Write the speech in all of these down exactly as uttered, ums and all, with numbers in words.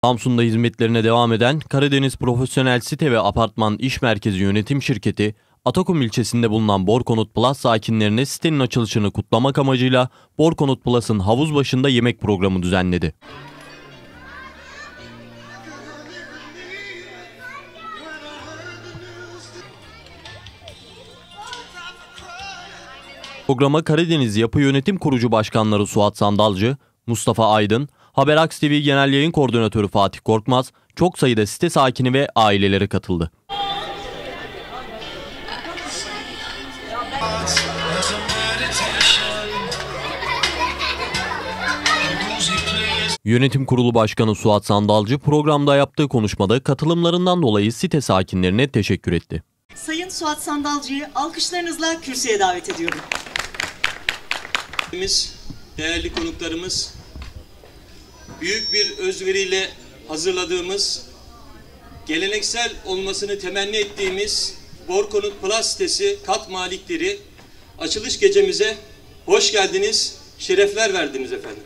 Samsun'da hizmetlerine devam eden Karadeniz Profesyonel Site ve Apartman İş Merkezi Yönetim Şirketi, Atakum ilçesinde bulunan Borkonut Plus sakinlerine sitenin açılışını kutlamak amacıyla Borkonut Plus'ın havuz başında yemek programı düzenledi. Programa Karadeniz Yapı Yönetim Kurucu Başkanları Suat Sandalcı, Mustafa Aydın, Haberaks T V Genel Yayın Koordinatörü Fatih Korkmaz, çok sayıda site sakini ve aileleri katıldı. Yönetim Kurulu Başkanı Suat Sandalcı programda yaptığı konuşmada katılımlarından dolayı site sakinlerine teşekkür etti. Sayın Suat Sandalcı'yı alkışlarınızla kürsüye davet ediyorum. Değerli konuklarımız, büyük bir özveriyle hazırladığımız, geleneksel olmasını temenni ettiğimiz Borkonut Plus sitesi kat malikleri açılış gecemize hoş geldiniz, şerefler verdiniz efendim.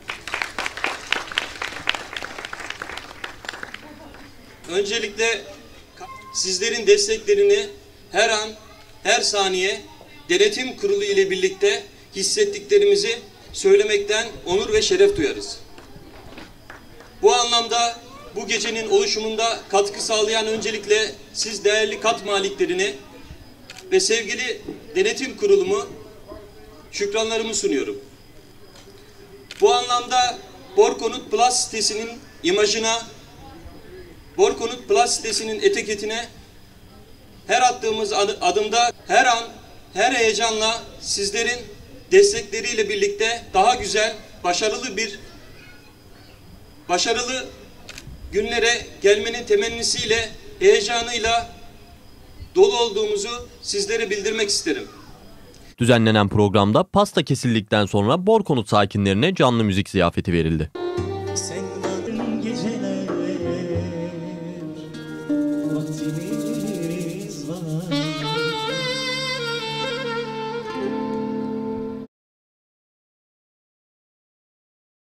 Öncelikle sizlerin desteklerini her an, her saniye denetim kurulu ile birlikte hissettiklerimizi söylemekten onur ve şeref duyarız. Bu anlamda bu gecenin oluşumunda katkı sağlayan öncelikle siz değerli kat maliklerini ve sevgili denetim kurulumu şükranlarımı sunuyorum. Bu anlamda Borkonut Plus sitesinin imajına, Borkonut Plus sitesinin etiketine her attığımız adımda her an, her heyecanla sizlerin destekleriyle birlikte daha güzel, başarılı bir başarılı günlere gelmenin temennisiyle, heyecanıyla dolu olduğumuzu sizlere bildirmek isterim. Düzenlenen programda pasta kesildikten sonra Borkonut sakinlerine canlı müzik ziyafeti verildi. Sen geceler vaktimiz var.